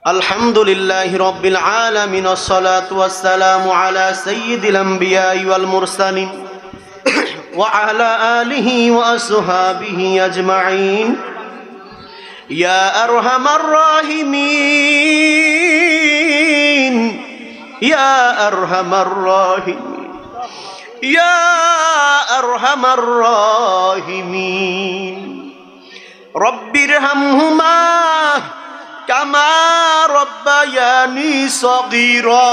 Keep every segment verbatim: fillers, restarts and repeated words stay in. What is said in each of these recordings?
আলহামদুলিল্লাহি রাব্বিল আলামিন ওয়াসসালাতু ওয়াসসালামু আলা সাইয়্যিদিল আমবিয়াই ওয়াল মুরসালিন ওয়া আলা আলিহি ওয়া আসহাবিহি আজমাইন। ইয়া আরহামার রাহিমিন, ইয়া আরহামার রাহিমিন, ইয়া আরহামার রাহিমিন। রব্বিরহামহুমা কামা রব্বায়ানি সগীরা।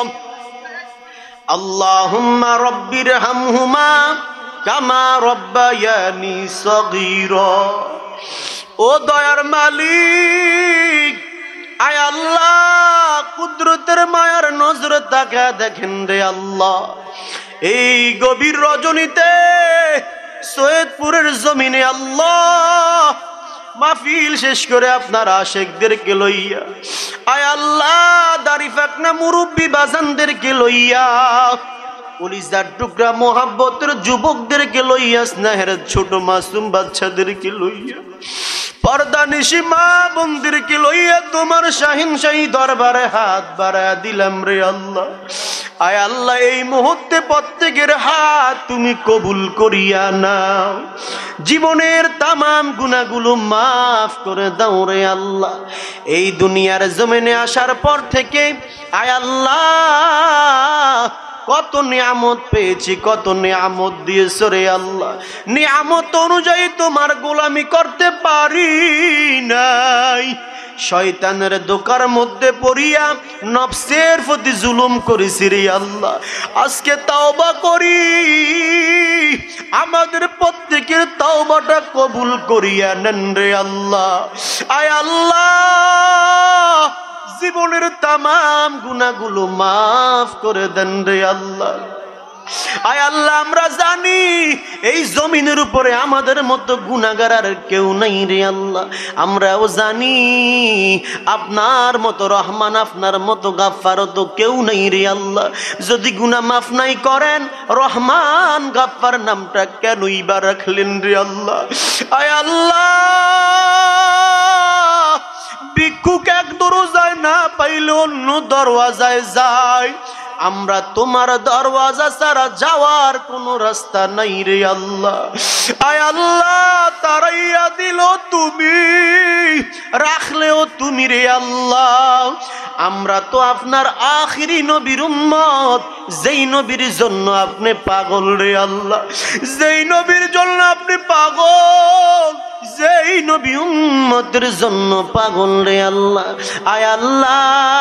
আল্লাহুম্মা রব্বিরহামহুমা কামা রব্বায়ানি সগীরা। ও দয়ার মালিক, আয় আল্লাহ, কুদরতের মায়ার নজরে তাকা দেখেন রে আল্লাহ, এই গভীর রজনীতে সৈয়দপুরের জমিনে আল্লাহ মাহফিল শেষ করে আপনার আশেকদেরকে লইয়া, আয় আল্লাহ দাড়ি ফাকনা মুরব্বী বাজানদেরকে লইয়া, কলিজার টুকরা মোহাব্বতের যুবকদেরকে লইয়া, স্নেহের ছোট মাসুম বাচ্চাদেরকে লইয়া, পর্দানিশি মা বোনদেরকে লইয়া তোমার শাহিনশাহী দরবারে হাত বাড়ায়া দিলাম রে আল্লাহ। আয় আল্লাহ, এই মুহূর্তে প্রত্যেকের হাত তুমি কবুল করিয়া নাও, জীবনের তামাম গুনাহগুলো মাফ করে দাও রে আল্লাহ। এই দুনিয়ার জমিনে আসার পর থেকে আয় আল্লাহ কত নিয়ামত পেয়েছি, কত নিয়ামত দিয়েছো রে আল্লাহ, নিয়ামত অনুযায়ী তোমার গোলামি করতে পারি নাই। শয়তানের দোকার মধ্যে পড়িয়া নফসের প্রতি জুলুম করেছি রে আল্লাহ। আজকে তাওবা করি, আমাদের প্রত্যেকের তাওবাটা কবুল করিয়া নেন রে আল্লাহ। আয় আল্লাহ, জীবনের তামাম গুনাহগুলো মাফ করে দেন রে আল্লাহ। আয় আল্লাহ, আমরা জানি এই জমিনের উপরে আমাদের মতো গুনাহগার আর কেউ নাই রে আল্লাহ। আমরাও জানি আপনার মতো রহমান, আপনার মতো গাফফার তো কেউ নাই রে আল্লাহ। যদি গুনাহ মাফ নাই করেন, রহমান গাফফার নামটা কেনই বা রাখলেন রে আল্লাহ? আয় আল্লাহ, ভিক্ষুক এক দরজায় না পাইলে অন্য দরওয়াজায় যায়, আমরা তোমার দরওয়াজা ছাড়া যাওয়ার কোনো রাস্তা নাই রে আল্লাহ। আয় আল্লাহ, তারাইয়া দিল তুমি, রাখলেও তুমি রে আল্লাহ। আমরা তো আপনার আখিরি নবীর উম্মত, যেই নবীর জন্য আপনি পাগল রে আল্লাহ, যেই নবীর জন্য আপনি পাগল, যেই নবী উম্মতের জন্য পাগল রে আল্লাহ। আয় আল্লাহ,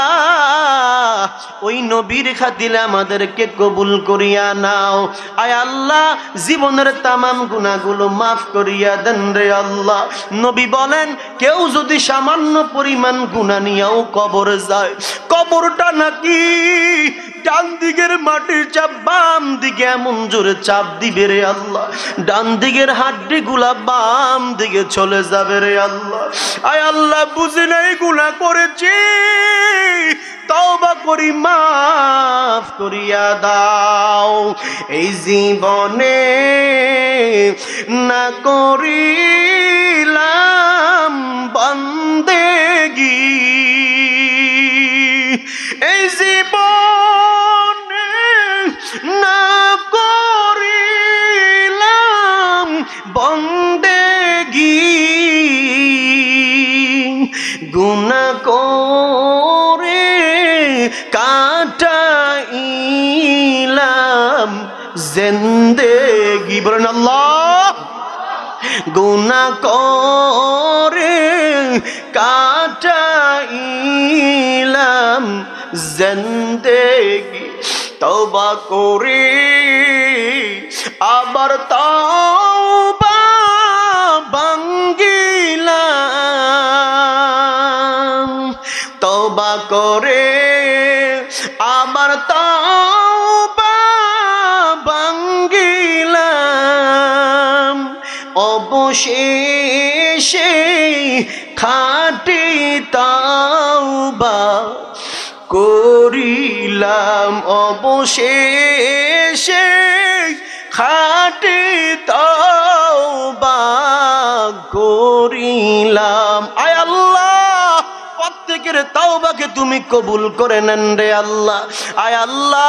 ওই নবীর খাতিরে আমাদেরকে কবুল করিয়া নাও। আয় আল্লাহ, জীবনের তামাম গুনাহগুলো মাফ করিয়া দেন রে আল্লাহ। নবী বলেন, কেউ যদি সামান্য পরিমাণ গুনাহ নিয়েও কবরে যায়, কবরটা নাকি ডান দিকের মাটির চাপ বাম দিকে এমন জোরে চাপ দিবে রে আল্লাহ, ডান দিকের হাড্ডি গুলা বাম দিকে চলে যাবে রে আল্লাহ। আয় আল্লাহ, বুঝি নাই গুনাহ করেছি, তওবা করি, মাফ করিয়া দাও। এই জীবনে না করিলাম বন্দেগী, এই জীবনে না করিলাম বন্দেগী, গুনাহ করে কাটাইলাম জিন্দেগি। বলেন আল্লাহ। গুনাহ করে কাটাইলাম জিন্দেগি, তওবা করে আবার তওবা ভাঙ্গিলাম, তওবা করে আবার তওবা ভাঙ্গিলাম, অবশেষে খাঁটি তওবা করিলাম, অবশেষে খাঁটি তওবা করিলাম। আয় আল্লাহ, প্রত্যেকের প্রত্যেকের তাওবাকে তুমি কবুল করে নেন রে আল্লাহ। আয় আল্লাহ,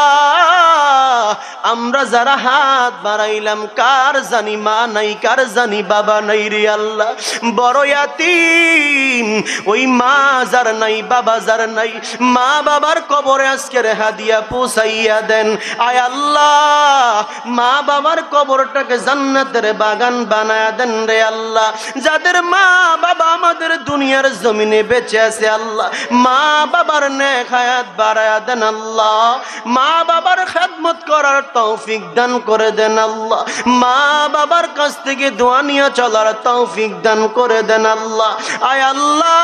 আমরা যারা হাত বাড়াইলাম, কার জানি মা নাই, কার জানি বাবা নাই রে আল্লাহ, বড় ইয়াতীম, ওই মা যার নাই, বাবা যার নাই, মা বাবার কবরে আজকের হাদিয়া পৌঁছাইয়া দেন। আয় আল্লাহ, মা বাবার কবরটাকে জান্নাতের বাগান বানায়া দেন রে আল্লাহ। যাদের মা বাবা আমাদের দুনিয়ার জমিনে বেঁচে আছে আল্লাহ, মা বাবার নেক হায়াত বাড়ায়া দেন আল্লাহ। মা বাবার খেদমত করার তৌফিক দান করে দেন আল্লাহ। মা বাবার কাছ থেকে দোয়া নিয়ে চলার তৌফিক দান করে দেন আল্লাহ। আয় আল্লাহ,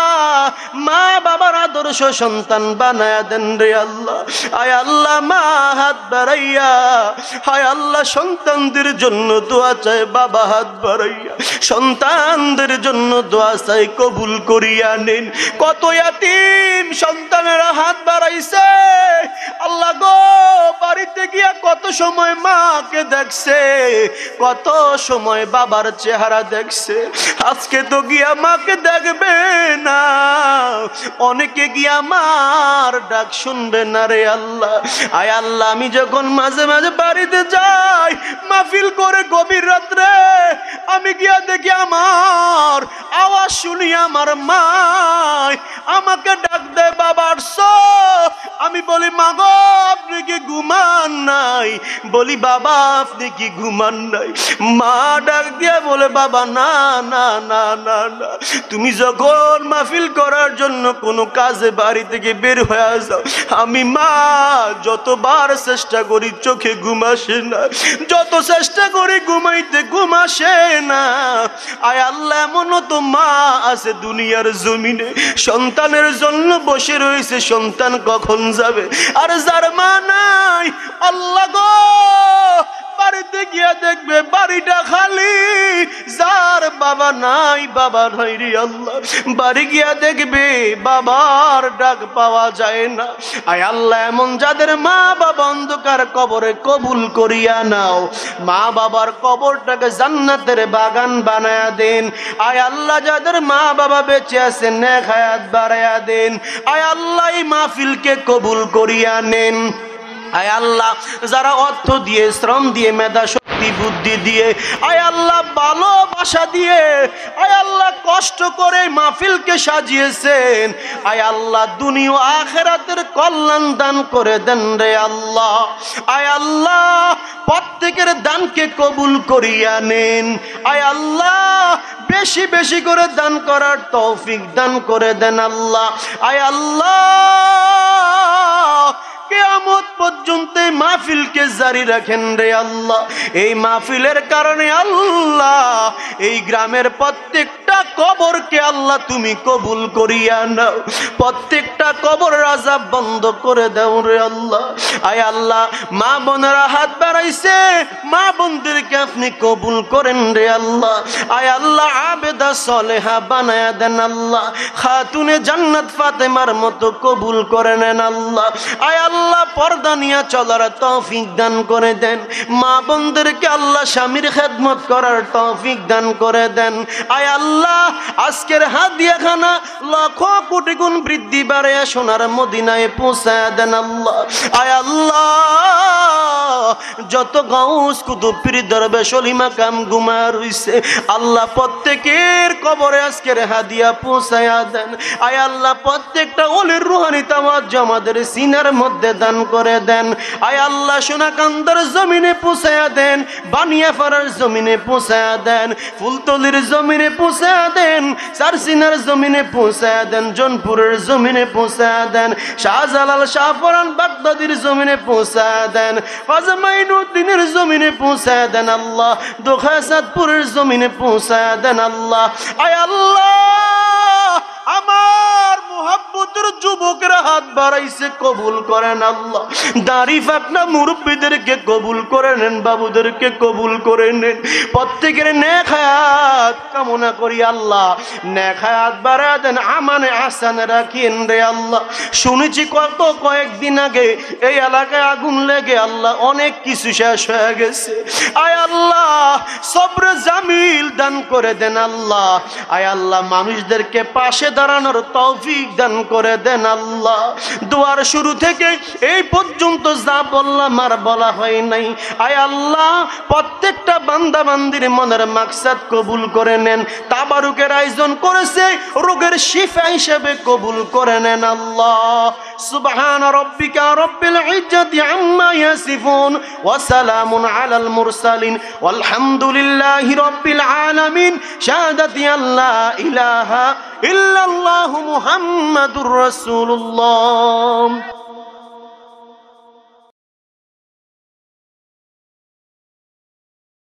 মা বাবার আদর্শ সন্তান বানায়া দেন রে আল্লাহ। আয় আল্লাহ, মা হাত বাড়াইয়া, আয় আল্লাহ, সন্তানদের জন্য দোয়া চায়, বাবা হাত বাড়াইয়া সন্তানদের জন্য দোয়া চাই, কবুল করিয়া নেন। কত ইয়াতীম সন্তানেরা হাত বাড়াইছে আল্লাহ গো, বাড়িতে গিয়া কত সময় মাকে দেখছে, কত সময় বাবার চেহারা দেখছে, আজকে তো গিয়া মাকে দেখবে না, অনেকে গিয়া মার ডাক শুনবে না রে আল্লাহ। আয় আল্লাহ, আমি যখন মাঝে মাঝে বাড়িতে যাই মাহফিল করে গভীর রাত্রে, আমি গিয়া দেখি আমার আওয়াজ শুনি আমার মা আমাকে ডাক দেয়, বাবার সো। আমি বলি, মা গো আপনি কি ঘুমান নাই? বলি, বাবা আপনি কি ঘুমান নাই? মা ডাক দিয়া বলে, বাবা না না না না না, তুমি যখন মাহফিল করার জন্য কোনো কাজে বাড়ি থেকে বের হয়ে যাও, আমি মা যতবার চেষ্টা করি চোখে ঘুম আসে না, যত চেষ্টা করি ঘুমাইতে ঘুম আসে না। আয় আল্লাহ, এমনও তো মা আছে দুনিয়ার জমিনে, সন্তানের জন্য বসে রয়েছে, সন্তান কখন যাবে। আর যার মা নাই আল্লাহ গো, বাড়িতে গিয়া দেখবে বাড়িটা খালি, যার বাবা নাই, বাবা নাই রে আল্লাহ, বাড়ি গিয়া দেখবে বাবার ডাক পাওয়া যায় না। আয় আল্লাহ, এমন যাদের মা বাবা অন্ধকার কবরে কবুল করিয়া নাও, মা বাবার কবরটাকে জান্নাতের বাগান বানায়া দেন। আয় আল্লাহ, যাদের মা বাবা বেঁচে আছেন নেক হায়াত বাড়ায়া দেন। আয় আল্লাহ, এই মাহফিলকে কবুল করিয়া নেন। আয় আল্লাহ, যারা অর্থ দিয়ে, শ্রম দিয়ে, মেধা শক্তি বুদ্ধি দিয়ে, আয় আল্লাহ ভালোবাসা দিয়ে, আয় আল্লাহ কষ্ট করে মাহফিলকে সাজিয়েছেন, আয় আল্লাহ দুনিয়া আখিরাতের কল্যাণ দান করে দেন রে আল্লাহ। আয় আল্লাহ, প্রত্যেকের দানকে কবুল করিয়া নেন। আয় আল্লাহ, বেশি বেশি করে দান করার তৌফিক দান করে দেন আল্লাহ। আয় আল্লাহ, কিয়ামত পর্যন্ত মাহফিলকে জারি রাখেন রে আল্লাহ। এই মাহফিলের কারণে আল্লাহ এই গ্রামের প্রত্যেকটা কবরকে আল্লাহ তুমি কবুল করিয়া নাও, প্রত্যেকটা কবর আযাব বন্ধ করে দাও রে আল্লাহ। আয় আল্লাহ, মা বোনেরা হাত বাড়াইছে, মা বোনদেরকে আপনি কবুল করেন রে আল্লাহ। আয় আল্লাহ, আবেদা সলেহা বানায়া দেন আল্লাহ, খাতুনে জান্নাত ফাতেমার মতো কবুল করে নেন আল্লাহ। আয় আল্লাহ, পর্দা নিয়ে চলার তৌফিক দান করে দেন, মা বোনদেরকে আল্লাহ স্বামীর খেদমত করার তৌফিক দান করে দেন। আয় আল্লাহ, আজকের হাদিয়াখানা লক্ষ কোটি গুণ বৃদ্ধি বাড়ে সোনার মদিনায় পৌঁছায় দেন আল্লাহ। আয় আল্লাহ, যত গাউস কুতুব পীর দরবেশ ওলি মাকাম গুমা রইছে আল্লাহ, প্রত্যেকের কবরে আজকের হাদিয়া পৌঁছায়া দেন। আয় আল্লাহ, প্রত্যেকটা ওলির রুহানি তাওয়াজ্জু আমাদের সিনার মধ্যে দান করে দেন। আয় আল্লাহ, সোনাকান্দার জমিনে পৌঁছায়া দেন, বানিয়াপাড়ার জমিনে পৌঁছায়া দেন, ফুলতলির জমিনে পৌঁছায়া দেন, চারসিনার জমিনে পৌঁছায়া দেন, জনপুরের জমিনে পৌঁছায়া দেন, শাহজালাল শাহপরান বাগদাদির জমিনে পৌঁছায়া দেন, খাজা মাইনুদ্দিনের জমিনে পৌঁছায়া দেন আল্লাহ, দোখাসাদপুরের জমিনে পৌঁছায়া দেন আল্লাহ। আয় আল্লাহ, আমার মুহাব্বতের যুবক যুবকেরা হাত বাড়াইছে, কবুল করেন আল্লাহ। দাড়ি ফাকনা মুরব্বীদেরকে কবুল করে নেন, বাবুদেরকে কবুল করে নেন। প্রত্যেকের নেক হায়াত কামনা করি আল্লাহ, নেক হায়াত বাড়া দেন, আমানে আসানে রাখিয়েন রে আল্লাহ। শুনেছি কত কয়েকদিন আগে এই এলাকায় আগুন লেগে আল্লাহ অনেক কিছু শেষ হয়ে গেছে। আয় আল্লাহ সবর জামিল দান করে দেন আল্লাহ। আয় আল্লাহ মানুষদেরকে পাশে দাঁড়ানোর তৌফিক দান করে দেন আল্লাহ। দুয়ার শুরু থেকে এই পর্যন্ত যা বললাম আর বলা হয় নাই, আয় আল্লাহ প্রত্যেকটা বান্দা বান্দির মনের মাকসাদ কবুল করে নেন। তাবারুকের আয়োজন করেছে, রোগের শিফা হিসেবে কবুল করে নেন আল্লাহ। সুবহান রাব্বিকা রাব্বিল ইজ্জাতি আম্মা ইয়াসিফুন ওয়া সালামুন আলাল মুরসালিন ওয়ালহামদুলিল্লাহি রাব্বিল আলামিন। শাহাদাতি আল্লা ইলাহা ইল্লাল্লাহু মুহাম্মাদুর রাসূলুল্লাহ।